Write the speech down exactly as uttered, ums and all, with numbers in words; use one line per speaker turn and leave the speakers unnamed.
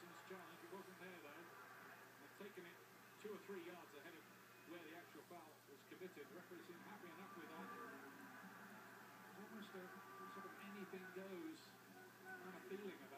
Dixon's challenge. It wasn't there, though. They've taken it two or three yards ahead of where the actual foul was committed. The referee seemed happy enough with that. It's almost a sort of anything goes kind of feeling